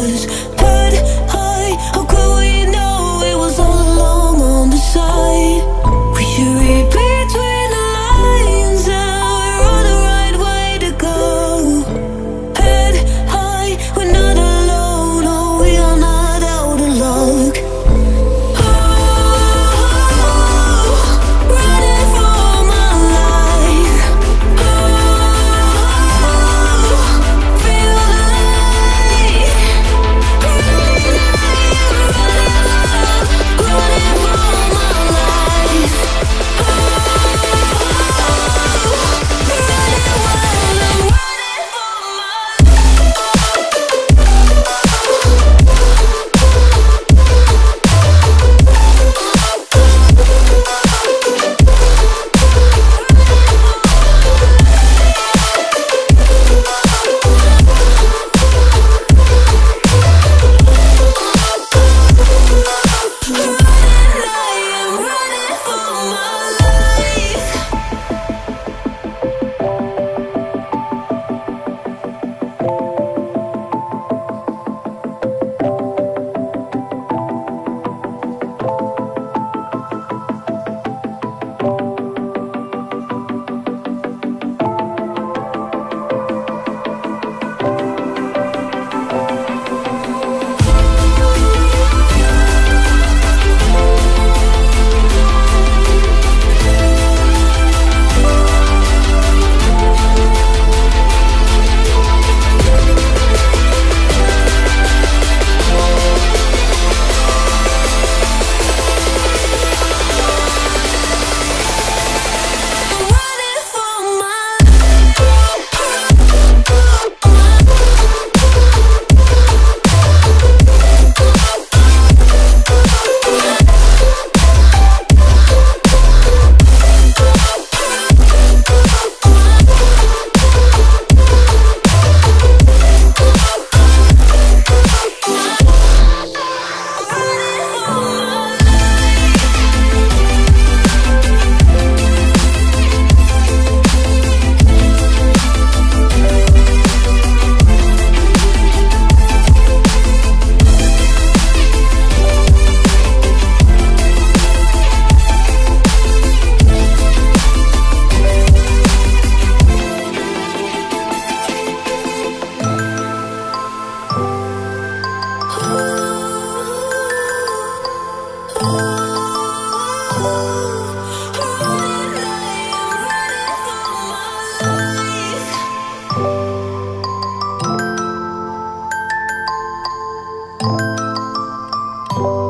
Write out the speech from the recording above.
was. Head high, how could we know it was all along on the side? We should read between the lines and we're on the right way to go. Head high, we're not alone, no, we are not out of luck. Running for my life. Feel the light. Running for my life. You